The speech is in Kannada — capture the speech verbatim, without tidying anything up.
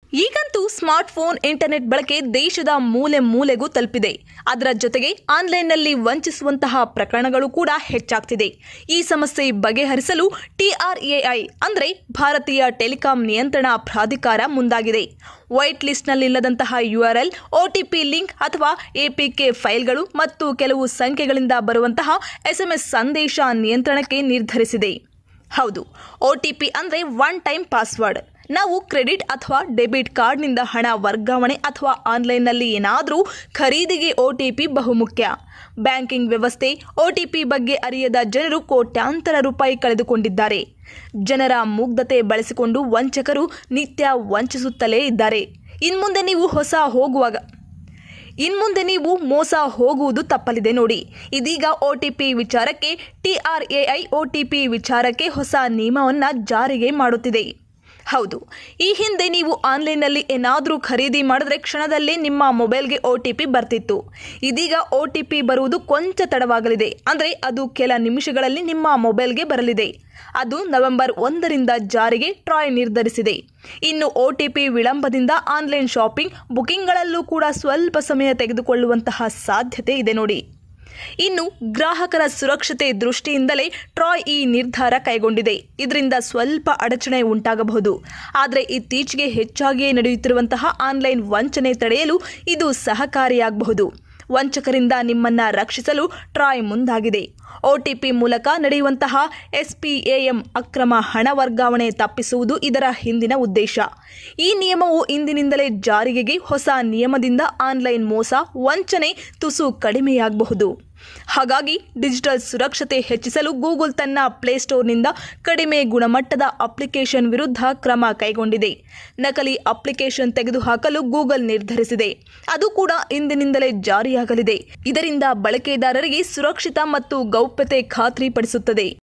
ಈಗಂತೂ ಸ್ಮಾರ್ಟ್ಫೋನ್ ಇಂಟರ್ನೆಟ್ ಬಳಕೆ ದೇಶದ ಮೂಲೆ ಮೂಲೆಗೂ ತಲುಪಿದೆ. ಅದರ ಜೊತೆಗೆ ಆನ್ಲೈನ್ನಲ್ಲಿ ವಂಚಿಸುವಂತಹ ಪ್ರಕರಣಗಳು ಕೂಡ ಹೆಚ್ಚಾಗ್ತಿದೆ. ಈ ಸಮಸ್ಯೆ ಬಗೆಹರಿಸಲು ಟಿಆರ್ಎಐ ಅಂದರೆ ಭಾರತೀಯ ಟೆಲಿಕಾಂ ನಿಯಂತ್ರಣ ಪ್ರಾಧಿಕಾರ ಮುಂದಾಗಿದೆ. ವೈಟ್ ಲಿಸ್ಟ್ನಲ್ಲಿಲ್ಲದಂತಹ ಯುಆರ್ಎಲ್, ಒಟಿಪಿ ಲಿಂಕ್ ಅಥವಾ ಎಪಿಕೆ ಫೈಲ್ಗಳು ಮತ್ತು ಕೆಲವು ಸಂಖ್ಯೆಗಳಿಂದ ಬರುವಂತಹ ಎಸ್ಎಂಎಸ್ ಸಂದೇಶ ನಿಯಂತ್ರಣಕ್ಕೆ ನಿರ್ಧರಿಸಿದೆ. ಹೌದು, ಒಟಿಪಿ ಅಂದರೆ ಒನ್ ಟೈಮ್ ಪಾಸ್ವರ್ಡ್. ನಾವು ಕ್ರೆಡಿಟ್ ಅಥವಾ ಡೆಬಿಟ್ ಕಾರ್ಡ್ನಿಂದ ಹಣ ವರ್ಗಾವಣೆ ಅಥವಾ ಆನ್ಲೈನ್ನಲ್ಲಿ ಏನಾದರೂ ಖರೀದಿಗೆ ಒಟಿಪಿ ಬಹುಮುಖ್ಯ. ಬ್ಯಾಂಕಿಂಗ್ ವ್ಯವಸ್ಥೆ ಒಟಿಪಿ ಬಗ್ಗೆ ಅರಿಯದ ಜನರು ಕೋಟ್ಯಾಂತರ ರೂಪಾಯಿ ಕಳೆದುಕೊಂಡಿದ್ದಾರೆ. ಜನರ ಮುಗ್ಧತೆ ಬಳಸಿಕೊಂಡು ವಂಚಕರು ನಿತ್ಯ ವಂಚಿಸುತ್ತಲೇ ಇದ್ದಾರೆ. ಇನ್ಮುಂದೆ ನೀವು ಹೊಸ ಹೋಗುವಾಗ ಇನ್ಮುಂದೆ ನೀವು ಮೋಸ ಹೋಗುವುದು ತಪ್ಪಲಿದೆ ನೋಡಿ. ಇದೀಗ ಒಟಿಪಿ ವಿಚಾರಕ್ಕೆ ಟಿಆರ್ಎಐ ಒಟಿಪಿ ವಿಚಾರಕ್ಕೆ ಹೊಸ ನಿಯಮವನ್ನು ಜಾರಿಗೆ ಮಾಡುತ್ತಿದೆ. ಹೌದು, ಈ ಹಿಂದೆ ನೀವು ಆನ್ಲೈನ್ನಲ್ಲಿ ಏನಾದರೂ ಖರೀದಿ ಮಾಡಿದ್ರೆ ಕ್ಷಣದಲ್ಲೇ ನಿಮ್ಮ ಮೊಬೈಲ್ಗೆ ಒ ಟಿ ಪಿ ಬರ್ತಿತ್ತು. ಇದೀಗ ಒ ಟಿ ಪಿ ಬರುವುದು ಕೊಂಚ ತಡವಾಗಲಿದೆ. ಅಂದರೆ ಅದು ಕೆಲ ನಿಮಿಷಗಳಲ್ಲಿ ನಿಮ್ಮ ಮೊಬೈಲ್ಗೆ ಬರಲಿದೆ. ಅದು ನವೆಂಬರ್ ಒಂದರಿಂದ ಜಾರಿಗೆ ಟ್ರಾಯ್ ನಿರ್ಧರಿಸಿದೆ. ಇನ್ನು ಒ ಟಿ ಪಿ ವಿಳಂಬದಿಂದ ಆನ್ಲೈನ್ ಶಾಪಿಂಗ್, ಬುಕಿಂಗ್ಗಳಲ್ಲೂ ಕೂಡ ಸ್ವಲ್ಪ ಸಮಯ ತೆಗೆದುಕೊಳ್ಳುವಂತಹ ಸಾಧ್ಯತೆ ಇದೆ ನೋಡಿ. ಇನ್ನು ಗ್ರಾಹಕರ ಸುರಕ್ಷತೆ ದೃಷ್ಟಿಯಿಂದಲೇ ಟ್ರಾಯ್ ಈ ನಿರ್ಧಾರ ಕೈಗೊಂಡಿದೆ. ಇದರಿಂದ ಸ್ವಲ್ಪ ಅಡಚಣೆ ಉಂಟಾಗಬಹುದು. ಆದರೆ ಇತ್ತೀಚೆಗೆ ಹೆಚ್ಚಾಗಿಯೇ ನಡೆಯುತ್ತಿರುವಂತಹ ಆನ್ಲೈನ್ ವಂಚನೆ ತಡೆಯಲು ಇದು ಸಹಕಾರಿಯಾಗಬಹುದು. ವಂಚಕರಿಂದ ನಿಮ್ಮನ್ನು ರಕ್ಷಿಸಲು ಟ್ರಾಯ್ ಮುಂದಾಗಿದೆ. ಒಟಿಪಿ ಮೂಲಕ ನಡೆಯುವಂತಹ ಎಸ್ಪಿಎಎಂ ಅಕ್ರಮ ಹಣ ವರ್ಗಾವಣೆ ತಪ್ಪಿಸುವುದು ಇದರ ಹಿಂದಿನ ಉದ್ದೇಶ. ಈ ನಿಯಮವು ಇಂದಿನಿಂದಲೇ ಜಾರಿಗೆ ಹೊಸ ನಿಯಮದಿಂದ ಆನ್ಲೈನ್ ಮೋಸ, ವಂಚನೆ ತುಸು ಕಡಿಮೆಯಾಗಬಹುದು. ಹಾಗಾಗಿ ಡಿಜಿಟಲ್ ಸುರಕ್ಷತೆ ಹೆಚ್ಚಿಸಲು ಗೂಗಲ್ ತನ್ನ ಪ್ಲೇಸ್ಟೋರ್ನಿಂದ ಕಡಿಮೆ ಗುಣಮಟ್ಟದ ಅಪ್ಲಿಕೇಶನ್ ವಿರುದ್ಧ ಕ್ರಮ ಕೈಗೊಂಡಿದೆ. ನಕಲಿ ಅಪ್ಲಿಕೇಶನ್ ತೆಗೆದುಹಾಕಲು ಗೂಗಲ್ ನಿರ್ಧರಿಸಿದೆ. ಅದು ಕೂಡ ಇಂದಿನಿಂದಲೇ ಜಾರಿಯಾಗಲಿದೆ. ಇದರಿಂದ ಬಳಕೆದಾರರಿಗೆ ಸುರಕ್ಷಿತ ಮತ್ತು ಗೌಪ್ಯತೆ ಖಾತ್ರಿಪಡಿಸುತ್ತದೆ.